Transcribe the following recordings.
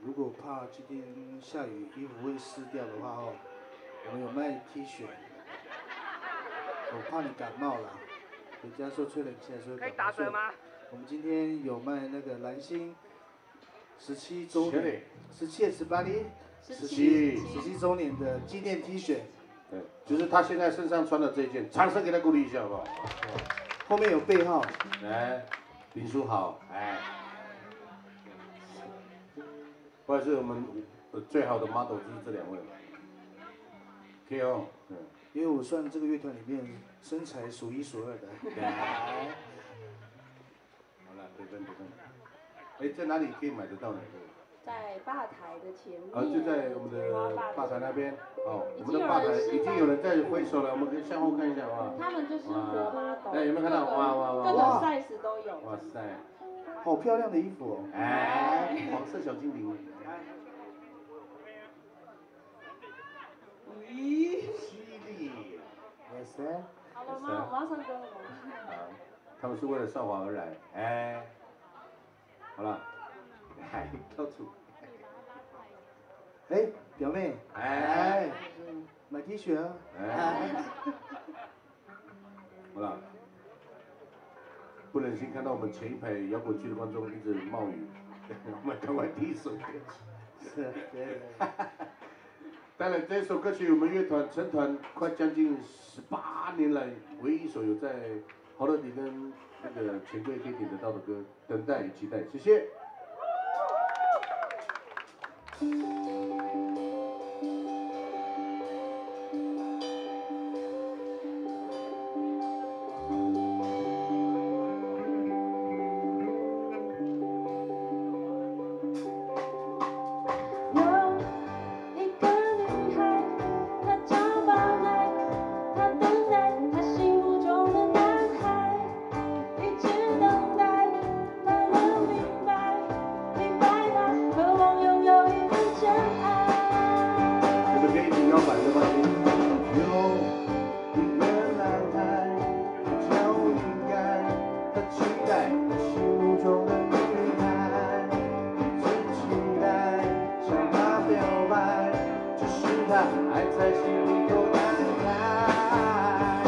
如果怕今天下雨衣服会湿掉的话哦，我们有卖 T 恤。我怕你感冒了，人家说吹冷气还是会感冒。可以打折吗？我们今天有卖那个蓝星17周年，17、18年，17周年的纪念 T 恤。 对，就是他现在身上穿的这件，掌声给他鼓励一下好不好？ 后面有背号， 来，林书豪，哎，不好意思，我们最好的 model 就是这两位了。可以哦，嗯。 因为我算这个乐团里面身材数1数2的。 好了，别分。哎，在哪里可以买得到呢？ 在吧台的前面。 就在我们的吧台那边。哦，我们的吧台已经有人在挥手了，我们可以向后看一下啊。 他们就是活 model。 哎，有没有看到？哇！ 各种 size 都有。 哇塞， 好漂亮的衣服哦。 哎，黄色小精灵。 咦。 好了吗？我要唱歌了吗？ 他们是为了少华而来，哎，好了，哎，跳出， 哎，表妹， 哎， 买 T 恤啊， 哎，好了，不忍心看到我们前一排摇滚区的观众一直冒雨，我们赶快第一首歌曲， 是，对。 当然，这首歌曲我们乐团成团快将近18年来唯一一首有在好乐迪跟那个钱柜可以点得到的歌，等待与期待，谢谢。还在心里头难开。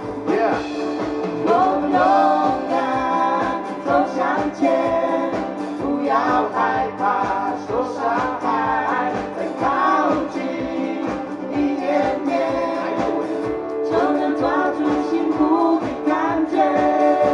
勇敢走向前，不要害怕受伤害，再靠近一点点，就能抓住幸福的感觉。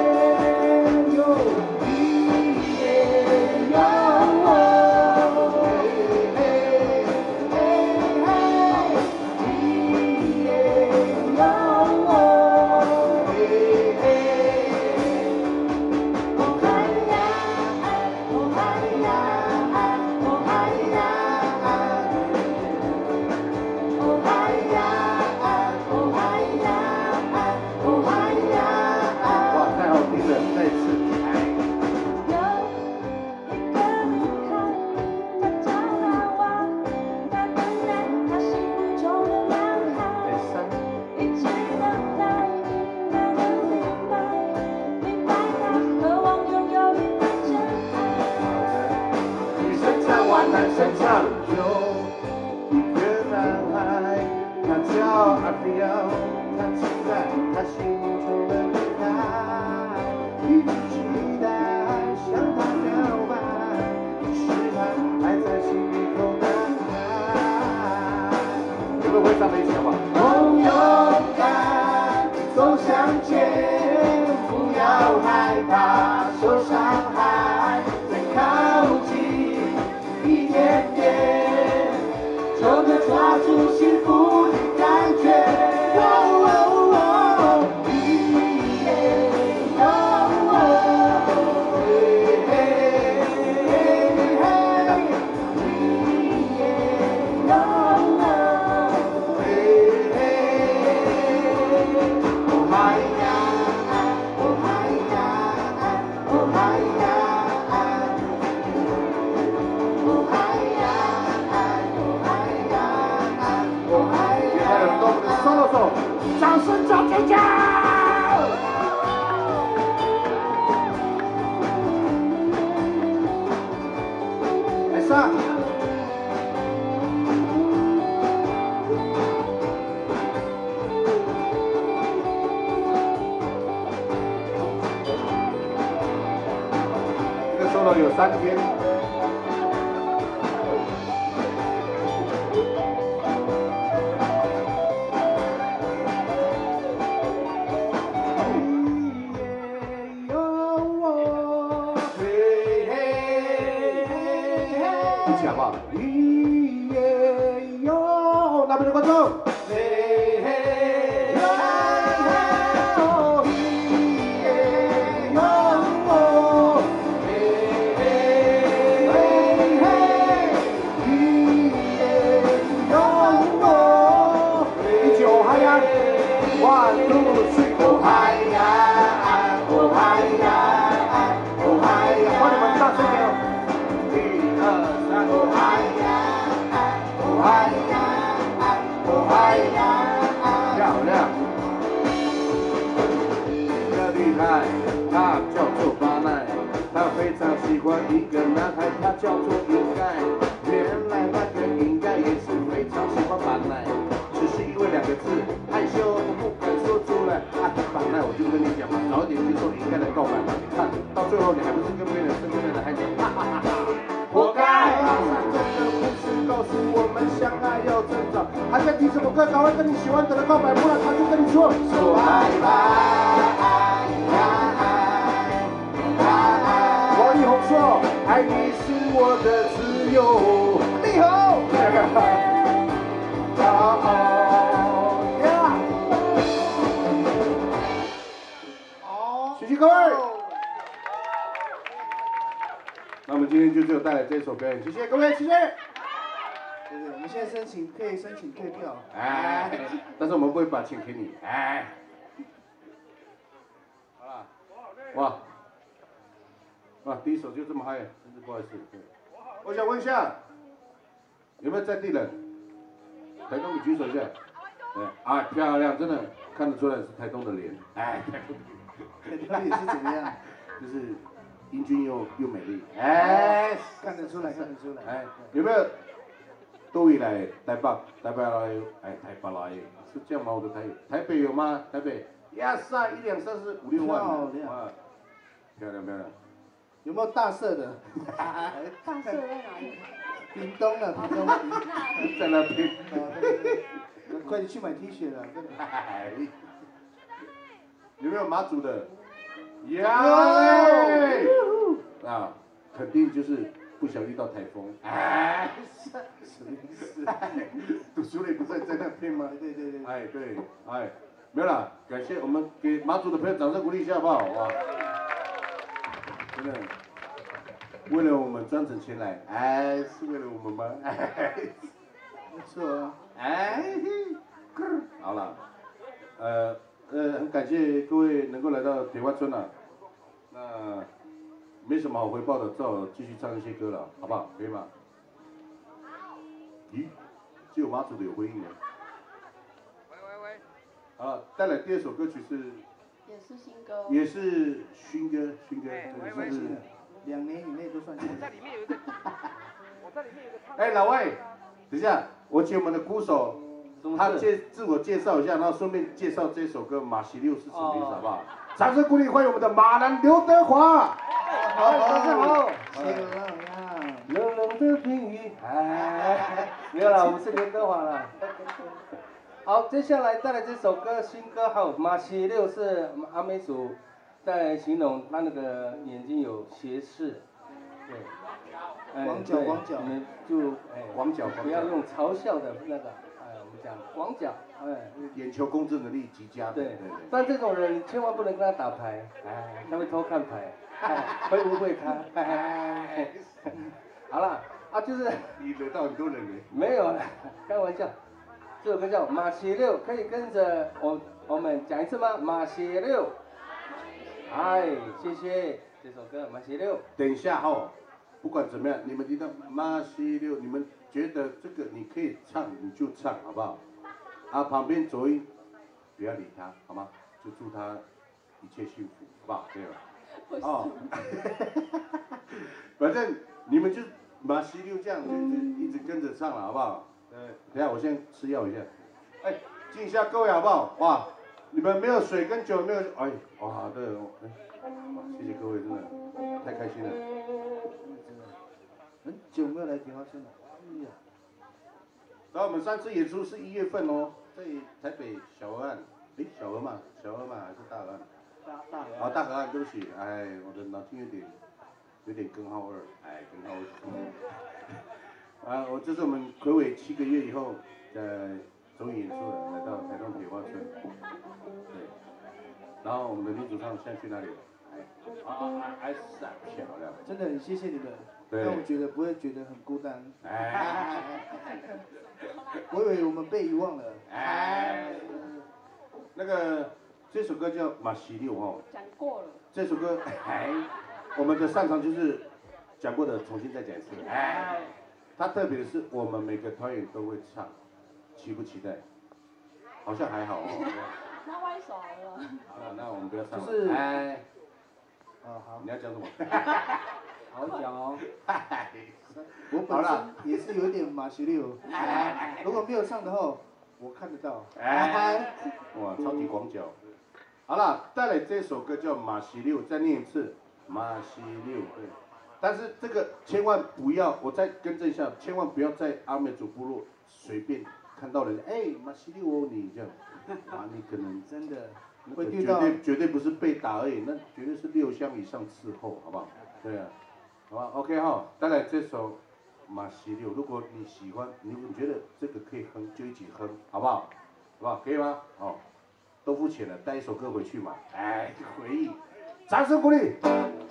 身上有一个男孩，他叫阿飘，他期待他心目中的女孩，一直期待向他表白，只是他还在心里头难开。有没有会唱的一起好不好？勇敢走向前，不要害怕受伤害，再靠近一点点，就能抓住幸福的感觉。掌声叫尖叫！来上。 后有3天。一起好不好？那边的观众。他叫做巴奈，他非常喜欢一个男孩，他叫做应该。原来那个应该也是非常喜欢巴奈，只是因为2个字害羞，他不敢说出来。巴奈，我就跟你讲嘛，早点接受应该的告白嘛。你看到最后，你还不是跟别人身边的孩子，哈哈哈哈！活该！这个故事告诉我们，相爱要趁早。还在听什么歌？赶快跟你喜欢的人告白，不然他就跟你说拜拜。王力宏说：“爱你是我的自由。”力宏，好，谢谢各位。那我们今天就只有带来这一首表演，谢谢各位，谢谢。 对，我们现在可以申请退票。 哎，但是我们不会把钱给你。哎，好了，哇。第一首就这么嗨，真是不好意思。我想问一下，有没有在地人？台东的举手一下。对，漂亮，真的看得出来是台东的脸。哎， 台东也是怎么样？ 就是英俊又美丽。 哎，看得出来，看得出来。 哎，有没有都会来台北来？是这样吗？我的台北有吗？台北呀塞，1、2、3、4、5、6万。漂亮。 有没有大色的？ 大色在哪里？ 屏东的，屏东在那边。 快点去买 T 恤了，真的。 有没有马祖的？有。啊，肯定就是不想遇到台风。哎，什么意思？读书人不在那边吗？ 对。 哎，对，哎，没有啦，感谢我们给马祖的朋友掌声鼓励一下好不好？哇！真的，为了我们专程前来，哎，是为了我们吗？哎， 没错啊， 哎，好了，很感谢各位能够来到铁花村啊，那没什么好回报的，只好继续唱一些歌了，好不好？可以吗？咦，只有马祖的有回应呢。喂。好，带来第2首歌曲是。 也是新歌。 也是勋哥， 算新的，2年以内都算新的。 我在里面有个哎，老魏，等一下，我请我们的鼓手，他自我介绍一下，然后顺便介绍这首歌《马西六》是什么意思，好不好？掌声鼓励，欢迎我们的马男刘德华。 好，大家好。 谢了冷冷的冰雨，没有了，我们是刘德华了。好，接下来带来这首歌，新歌好，马西六是阿美族在形容他那个眼睛有斜视，对， 广角， 你们就广角， 不要用嘲笑的那个，我们讲广角， 眼球控制能力极佳。 对。但这种人千万不能跟他打牌，他会偷看牌，会误会他，好了，就是你惹到很多人呢。 没有，开玩笑。这首歌叫《马西六》，可以跟着我们讲一次吗？马西六，谢谢这首歌《马西六》。 等一下不管怎么样，你们听到马西六，你们觉得这个你可以唱你就唱，好不好？旁边走音不要理他，好吗？就祝他一切幸福，好不好？可以了。反正你们就马西六这样就一直跟着唱了，好不好？等下我先吃药一下。敬一下各位好不好？哇，你们没有水跟酒没有，哇，对，谢谢各位，真的太开心了。 很久没有来铁花村了。哎呀， 然后我们上次演出是1月份哦，在台北小河岸，小河嘛还是大河岸？ 大河岸。 啊，大河岸，对不起，哎，我的脑筋有点根号2，哎，根号2。啊，这是我们睽违7个月以后，终于演出了，来到台东铁花村。对，然后我们的女主唱现在去哪里了？还是很漂亮。 真的很谢谢你们， 对让我觉得不会觉得很孤单。 哎， 我以为我们被遗忘了。 哎，那个这首歌叫《马西六》哦。 讲过了。 这首歌，我们的擅长就是讲过的，重新再讲一次。哎，它特别的是我们每个团员都会唱，期不期待？好像还好哦。 那歪手了。 好了，那我们不要唱了。 就是哎， 好。 你要讲什么？ 好讲哦。我本身也是有一点马西六，如果没有唱的话，我看得到。 哇，超级广角。好了，带来这首歌叫《马西六》，再念一次，马西六。对。但是这个千万不要，我再更正一下，千万不要在阿美族部落随便看到人，马西六哦你这样，你可能真的会遇到，绝对不是被打而已，那绝对是6箱以上伺候，好不好？对啊，好吧 ，OK 哈，带来这首马西六，如果你喜欢，你觉得这个可以哼，就一起哼，好不好？好不好？可以吗？哦，都付钱了，带一首歌回去嘛，回忆，掌声鼓励。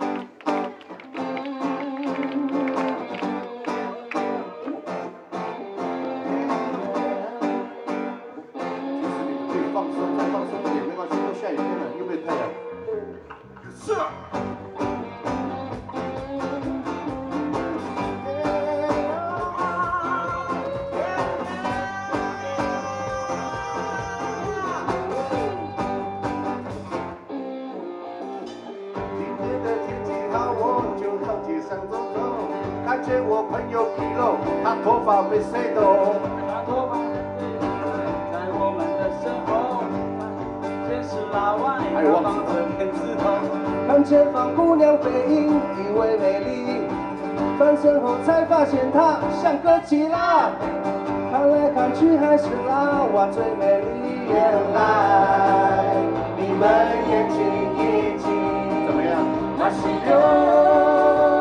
看见我朋友皮肉，他头发被谁抖？他头发在我们的身后，先是老外，还放着辫子头。看前方姑娘背影以为美丽，转身后才发现她像个基佬。看来看去还是老娃最美丽。原来你们眼睛已经怎么样？马西六。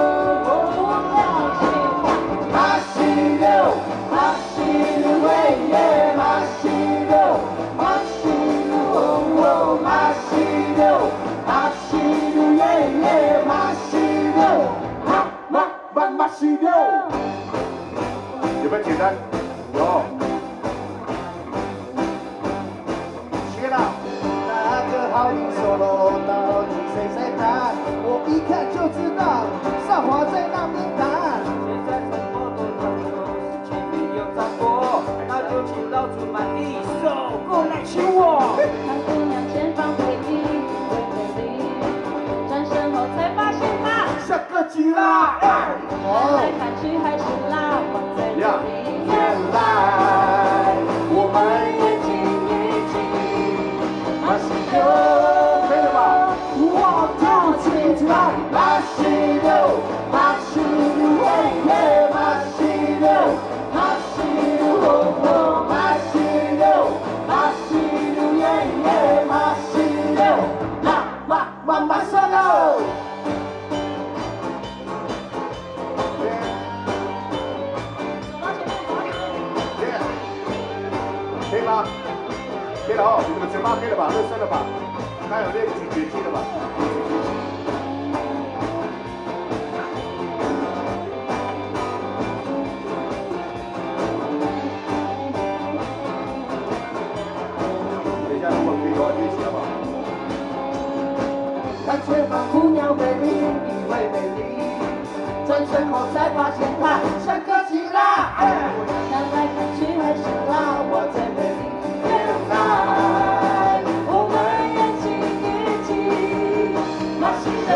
马西六，有没有简单？有。学了。那个好音 solo 到底谁在弹？我一看就知道，少华在那边弹。现在从我的朋友是前面有掌舵，那就请老祖满一首过来请我。 看姑娘前方背影最美丽，转身后才发现她像个基佬。 看来看去还是老王最美丽。 原来我们眼睛已经马西六，可以了吧？我跳起来，马西六，马西六，耶，马西六，马西六，马西六，马西六，耶，马西六，马西六。可以吗？可以了哦，你们嘴巴可以了吧？热身了吧？该有练咀嚼肌了吧？等一下，如果可以的话，就一起好不好？看前方姑娘背影以为美丽，转身后才发现她像个基佬。 看来看去还是老我最美丽。 原来我们眼睛已经马西六，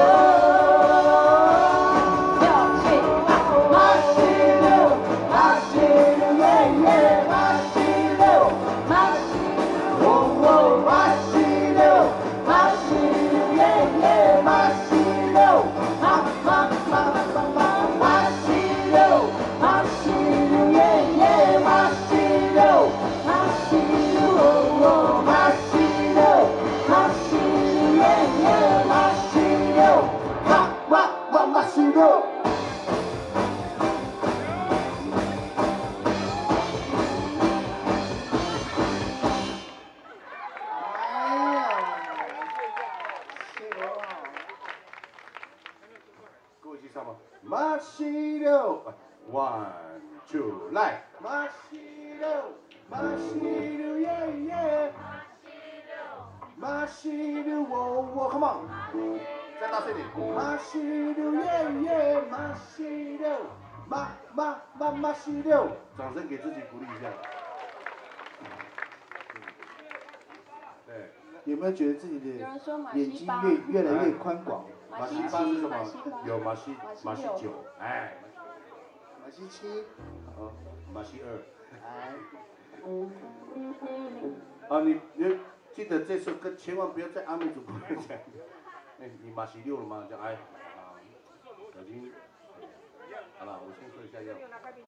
马西六，马西六，耶，马西六，马西六，马西六，马西六，耶，马西六，马西六。 马西六 ，one two 来，马西六，马西六耶耶，马西六我 come on， 再大声一点，马西六耶耶，马西六，马西六，掌声给自己鼓励一下。对， 有没有觉得自己的眼睛越来越宽广？ 马西八是什么？有马西九，哎， 马西七， 哦，马西二， 哎， 啊，你记得这首歌千万不要在阿美族旁边讲。哎，你马西六了吗？叫哎，啊，已经，好了，我先喝一下药。